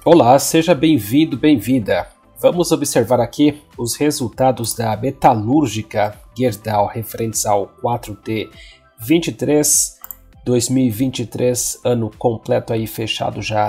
Olá, seja bem-vindo, bem-vinda. Vamos observar aqui os resultados da metalúrgica Gerdau referentes ao 4T 23, 2023, ano completo aí fechado já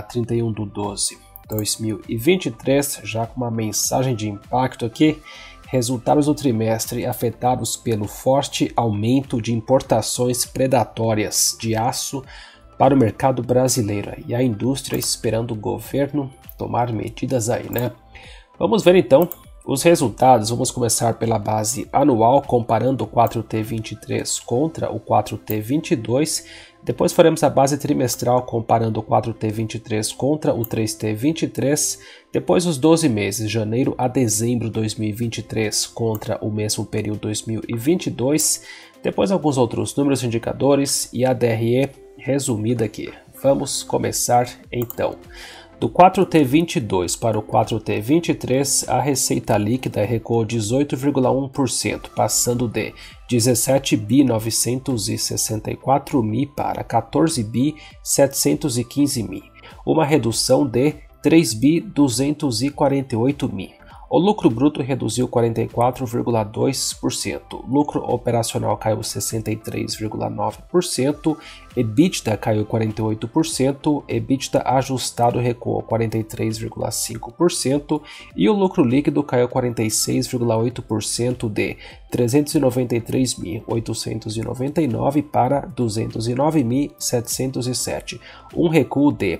31/12/2023, já com uma mensagem de impacto aqui. Resultados do trimestre afetados pelo forte aumento de importações predatórias de aço para o mercado brasileiro e a indústria esperando o governo tomar medidas aí, né? Vamos ver então os resultados. Vamos começar pela base anual, comparando o 4T23 contra o 4T22. Depois faremos a base trimestral, comparando o 4T23 contra o 3T23. Depois os 12 meses, janeiro a dezembro de 2023 contra o mesmo período 2022. Depois alguns outros números e indicadores e a DRE resumida aqui. Vamos começar então. Do 4T22 para o 4T23, a receita líquida recuou 18,1%, passando de 17.964.000 para 14.715.000, uma redução de 3.248.000. O lucro bruto reduziu 44,2%, lucro operacional caiu 63,9%, EBITDA caiu 48%, EBITDA ajustado recuou 43,5% e o lucro líquido caiu 46,8% de 393.899 para 209.707, um recuo de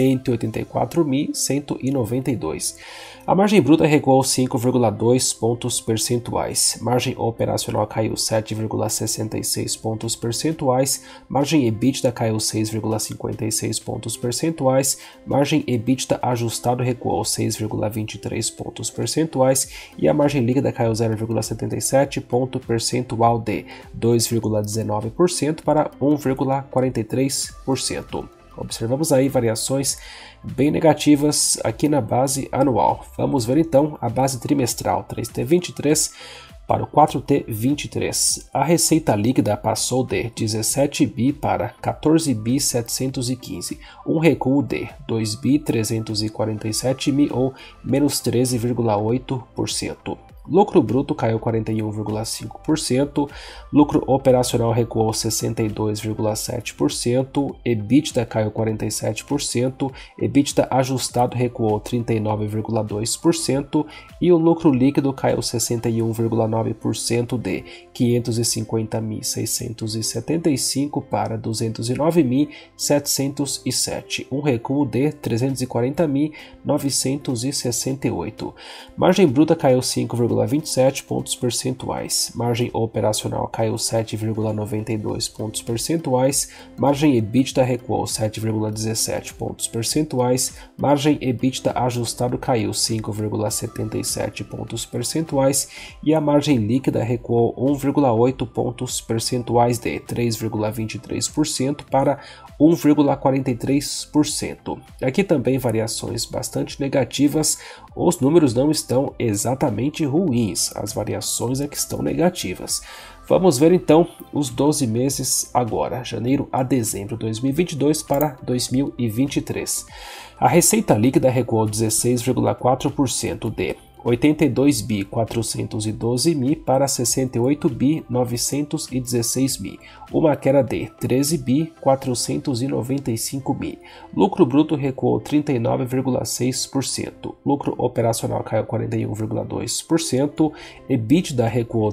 184.192. A margem bruta recuou 5,2 pontos percentuais, margem operacional caiu 7,66 pontos percentuais, margem EBITDA caiu 6,56 pontos percentuais, margem EBITDA ajustado recuou 6,23 pontos percentuais e a margem líquida caiu 0,77 ponto percentual de 2,19% para 1,43%. Observamos aí variações bem negativas aqui na base anual. Vamos ver então a base trimestral 3T23 para o 4T23. A receita líquida passou de 17 bi para 14.715, um recuo de 2.347.000 ou menos 13,8%. Lucro bruto caiu 41,5%, lucro operacional recuou 62,7%, EBITDA caiu 47%, EBITDA ajustado recuou 39,2% e o lucro líquido caiu 61,9% de 550.675 para 209.707, um recuo de 340.968. Margem bruta caiu 5,27 pontos percentuais, margem operacional caiu 7,92 pontos percentuais, margem EBITDA recuou 7,17 pontos percentuais, margem EBITDA ajustado caiu 5,77 pontos percentuais e a margem líquida recuou 1,8 pontos percentuais de 3,23% para 1,43%. Aqui também variações bastante negativas, os números não estão exatamente ruins, as variações é que estão negativas. Vamos ver então os 12 meses agora, janeiro a dezembro de 2022 para 2023. A receita líquida recuou 16,4% de 82.412.000 para 68.916.000, uma queda de 13.495.000. Lucro bruto recuou 39,6%, lucro operacional caiu 41,2%, EBITDA recuou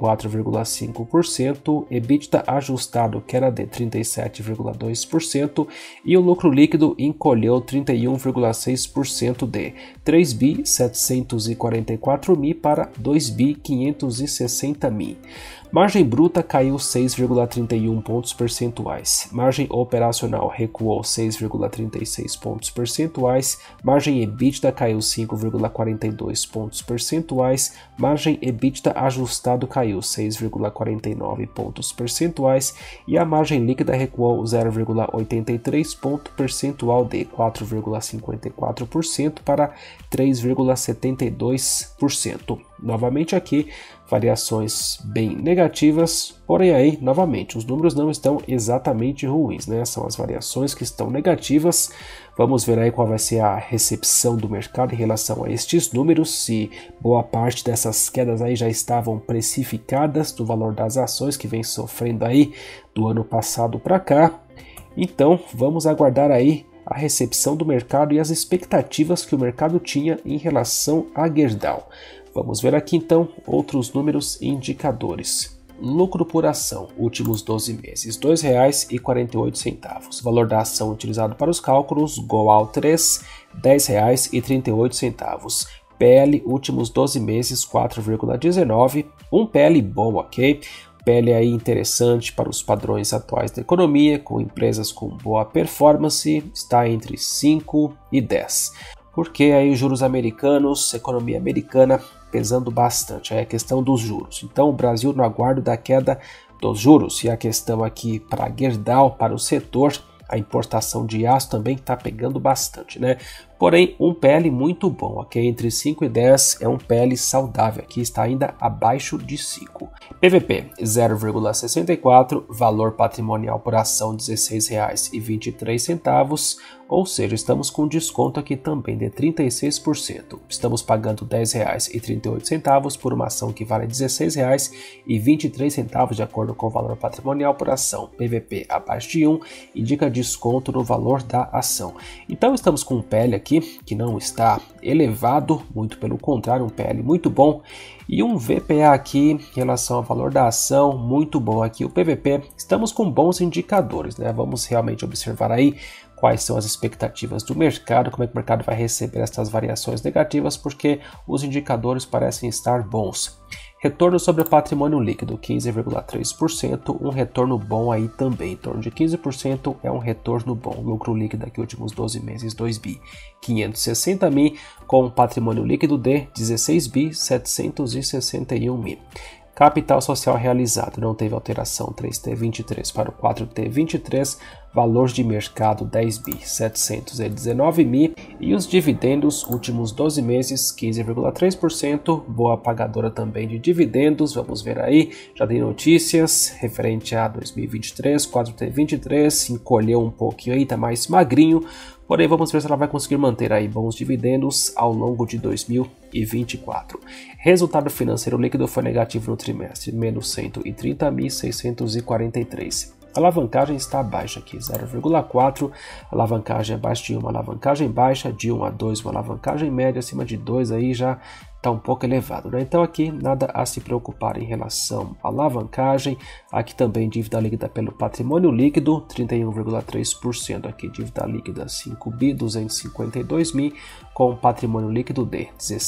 34,5%, EBITDA ajustado queda de 37,2% e o lucro líquido encolheu 31,6% de 3.744.000 para 2.560.000. Margem bruta caiu 6,31 pontos percentuais, margem operacional recuou 6,36 pontos percentuais, margem EBITDA caiu 5,42 pontos percentuais, margem EBITDA ajustado caiu 6,49 pontos percentuais e a margem líquida recuou 0,83 ponto percentual de 4,54% para 3,72%. Novamente aqui variações bem negativas, porém aí, novamente, os números não estão exatamente ruins, né? São as variações que estão negativas. Vamos ver aí qual vai ser a recepção do mercado em relação a estes números, se boa parte dessas quedas aí já estavam precificadas no valor das ações que vem sofrendo aí do ano passado para cá. Então, vamos aguardar aí a recepção do mercado e as expectativas que o mercado tinha em relação a Gerdau. Vamos ver aqui então outros números e indicadores. Lucro por ação, últimos 12 meses, R$ 2,48. Valor da ação utilizado para os cálculos, GOAL3, R$ 10,38. PL, últimos 12 meses, 4,19. Um PL bom, ok? PL aí interessante para os padrões atuais da economia, com empresas com boa performance, está entre 5 e 10. Porque aí os juros americanos, economia americana pesando bastante, é a questão dos juros. Então o Brasil no aguardo da queda dos juros, e a questão aqui para a Gerdau, para o setor, a importação de aço também está pegando bastante, né? Porém, um PL muito bom, ok? Entre 5 e 10 é um PL saudável, aqui está ainda abaixo de 5. PVP 0,64, valor patrimonial por ação R$ 16,23, ou seja, estamos com desconto aqui também de 36%. Estamos pagando R$ 10,38 por uma ação que vale R$ 16,23 de acordo com o valor patrimonial por ação. PVP abaixo de 1 indica desconto no valor da ação. Então estamos com um PL aqui que não está elevado, muito pelo contrário, um PL muito bom, e um VPA aqui em relação ao valor da ação muito bom aqui. O PVP, estamos com bons indicadores, né? Vamos realmente observar aí quais são as expectativas do mercado, como é que o mercado vai receber essas variações negativas, porque os indicadores parecem estar bons. Retorno sobre o patrimônio líquido, 15,3%, um retorno bom aí também, em torno de 15% é um retorno bom. Lucro líquido aqui últimos 12 meses, 2.560.000, com patrimônio líquido de 16.761.000. Capital social realizado, não teve alteração, 3T23 para o 4T23, valor de mercado 10.719.000 e os dividendos últimos 12 meses 15,3%, boa pagadora também de dividendos. Vamos ver aí, já tem notícias referente a 2023, 4T23, encolheu um pouquinho aí, tá mais magrinho, porém vamos ver se ela vai conseguir manter aí bons dividendos ao longo de 2024. Resultado financeiro líquido foi negativo no trimestre, menos 130.643. A alavancagem está baixa aqui, 0,4, alavancagem abaixo de 1, alavancagem baixa, de 1 a 2, uma alavancagem média, acima de 2 aí já está um pouco elevado, né? Então aqui nada a se preocupar em relação à alavancagem. Aqui também dívida líquida pelo patrimônio líquido, 31,3% aqui, dívida líquida 5.252.000, com patrimônio líquido de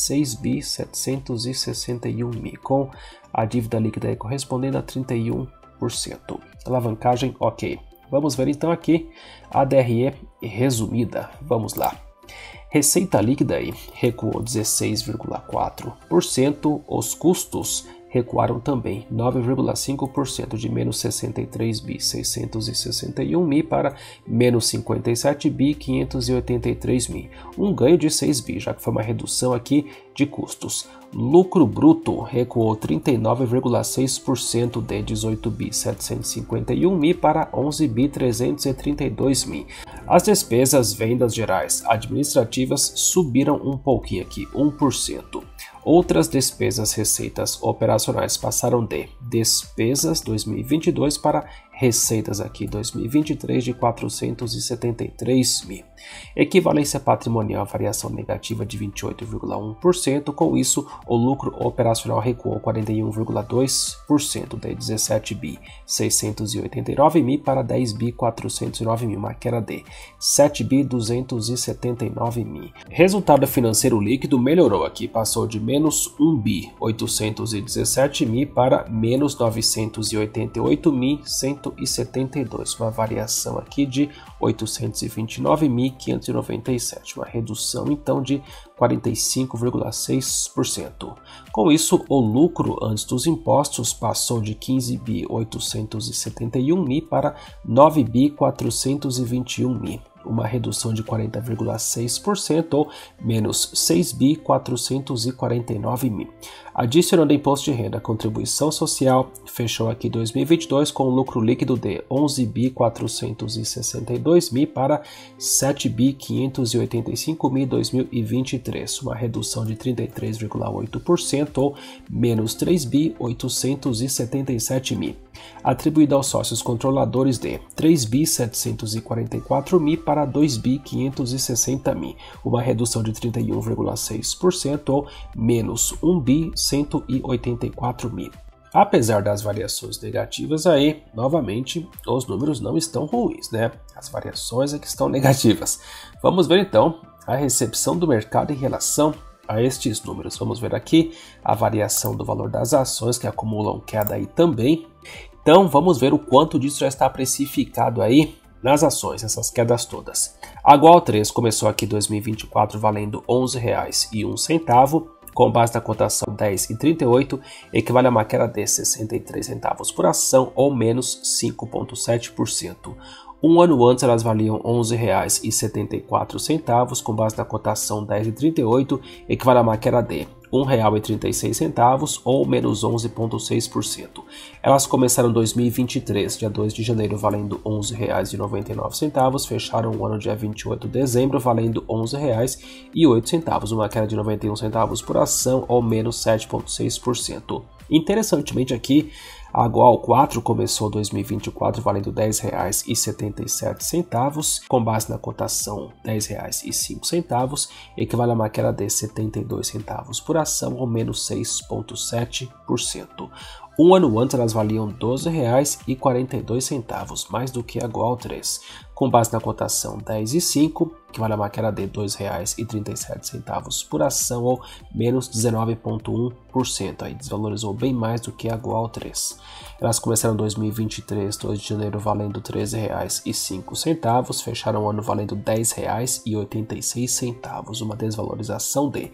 16.761.000, com a dívida líquida aí correspondendo a 31%. Alavancagem ok. Vamos ver então aqui a DRE resumida. Vamos lá. Receita líquida aí recuou 16,4%. Os custos recuaram também 9,5%, de menos 63.661.000 para menos 57.583.000. Um ganho de 6 bi, já que foi uma redução aqui de custos. Lucro bruto recuou 39,6%, de 18.751.000 para 11.332.000. As despesas, vendas gerais administrativas subiram um pouquinho aqui, 1%. Outras despesas, receitas operacionais passaram de despesas 2022 para receitas aqui 2023 de 473.000. Equivalência patrimonial, variação negativa de 28,1%. Com isso, o lucro operacional recuou 41,2%, de 17.689.000 para 10.409.000, uma queda de 7.279.000. Resultado financeiro líquido melhorou aqui, passou de menos 1.817.000 para menos 988.172, uma variação aqui de 829.597, uma redução então de 45,6%. Com isso, o lucro antes dos impostos passou de 15.871.000 para 9.421.000. uma redução de 40,6% ou menos 6.449 mil. Adicionando imposto de renda, contribuição social, fechou aqui 2022 com um lucro líquido de 11.462 mil para 7.585 mil em 2023, uma redução de 33,8% ou menos 3.877 mil. Atribuído aos sócios controladores de 3.744 mil para 2.560 mil, uma redução de 31,6% ou menos 1.184 mil. Apesar das variações negativas aí, novamente, os números não estão ruins, né? As variações é que estão negativas. Vamos ver então a recepção do mercado em relação a estes números. Vamos ver aqui a variação do valor das ações que acumulam queda aí também. Então vamos ver o quanto disso já está precificado aí nas ações, essas quedas todas. A Gual3 começou aqui 2024 valendo R$ 11,01, com base na cotação 10,38, equivale a uma queda de 63 centavos por ação ou menos 5,7%. Um ano antes elas valiam R$ 11,74, com base na cotação 10,38, equivale a uma queda de R$ 1,36 ou menos 11,6%. Elas começaram 2023, dia 2 de janeiro, valendo R$ 11,99, fecharam o ano dia 28 de dezembro, valendo R$ 11,08, uma queda de 91 centavos por ação ou menos 7,6%. Interessantemente aqui, a Gual4 começou 2024 valendo R$ 10,77, com base na cotação R$ 10,05, equivale a uma queda de 72 centavos por ação ou menos 6,7%. Um ano antes elas valiam R$ 12,42, mais do que a Gual3, com base na cotação 10,05, que vale a uma queda de R$ 2,37 por ação ou menos 19,1%, aí desvalorizou bem mais do que a Gual3. Elas começaram 2023, 2 de janeiro, valendo R$ 13,05, fecharam o ano valendo R$ 10,86, uma desvalorização de R$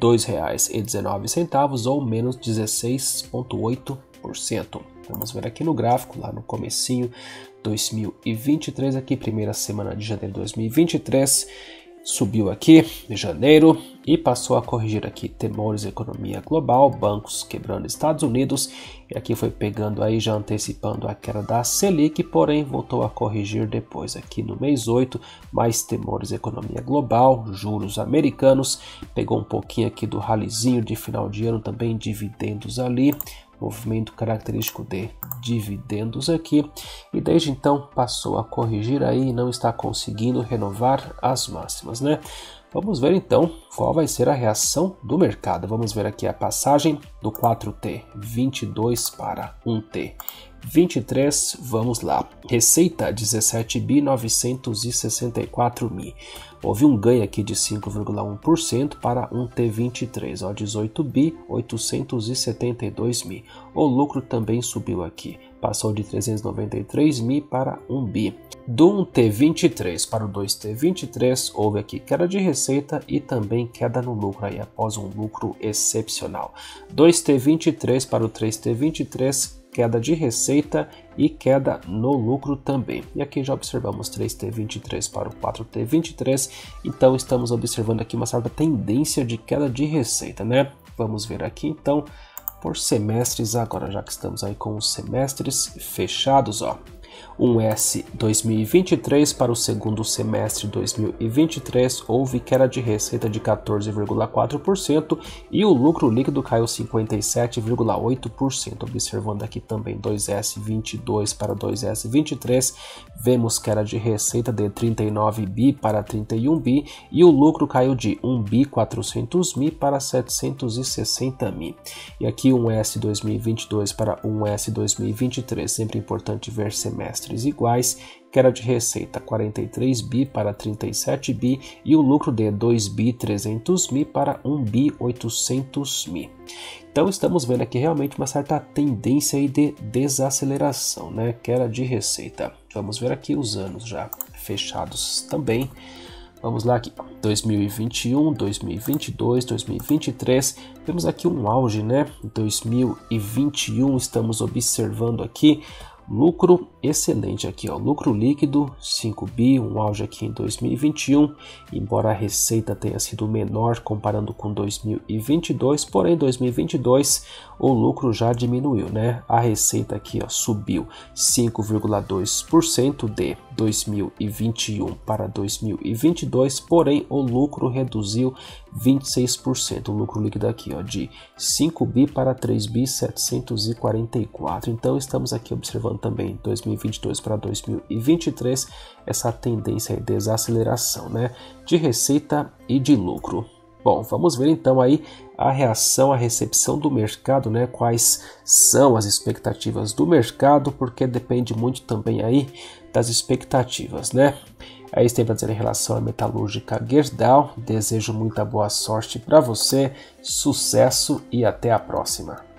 2,19 ou menos 16,8%. Vamos ver aqui no gráfico, lá no comecinho 2023, aqui primeira semana de janeiro de 2023, subiu aqui em janeiro e passou a corrigir aqui temores da economia global, bancos quebrando Estados Unidos, e aqui foi pegando aí, já antecipando a queda da Selic, porém voltou a corrigir depois aqui no mês 8, mais temores da economia global, juros americanos, pegou um pouquinho aqui do ralizinho de final de ano, também dividendos ali, movimento característico de dividendos aqui, e desde então passou a corrigir aí e não está conseguindo renovar as máximas, né? Vamos ver então qual vai ser a reação do mercado. Vamos ver aqui a passagem do 4T22 para 1T23, vamos lá. Receita 17.964 mil. Houve um ganho aqui de 5,1% para 1T23, ó, 18.872 mil. O lucro também subiu aqui, passou de 393 mil para 1 bi. Do 1T23 para o 2T23, houve aqui queda de receita e também queda no lucro aí, após um lucro excepcional. 2T23 para o 3T23, queda de receita e queda no lucro também. E aqui já observamos 3T23 para o 4T23, então estamos observando aqui uma certa tendência de queda de receita, né? Vamos ver aqui então por semestres agora, já que estamos aí com os semestres fechados, ó. 1S 2023 para o segundo semestre de 2023 houve queda de receita de 14,4% e o lucro líquido caiu 57,8%. Observando aqui também 2S22 para 2S23, vemos queda de receita de 39 bi para 31 bi e o lucro caiu de 1 bi 400 mil para 760 mil. E aqui 1S 2022 para 1S 2023, sempre importante ver semestres iguais, queda de receita 43 bi para 37 bi e o lucro de 2 bi 300 mil para 1 bi 800 mil. Então estamos vendo aqui realmente uma certa tendência aí de desaceleração, né? Queda de receita. Vamos ver aqui os anos já fechados também. Vamos lá aqui, 2021, 2022, 2023, temos aqui um auge, né? 2021 estamos observando aqui lucro excelente aqui, ó, lucro líquido 5 bi, um auge aqui em 2021, embora a receita tenha sido menor comparando com 2022, porém 2022 o lucro já diminuiu, né? A receita aqui, ó, subiu 5,2% de 2021 para 2022, porém o lucro reduziu 26%, o lucro líquido aqui, ó, de 5 bi para 3 bi 744. Então estamos aqui observando também 2022 para 2023 essa tendência de desaceleração, né, de receita e de lucro. Bom, vamos ver então aí a reação, a recepção do mercado, né? Quais são as expectativas do mercado, porque depende muito também aí das expectativas, né? É isso que tem para dizer em relação à metalúrgica Gerdau. Desejo muita boa sorte para você, sucesso e até a próxima.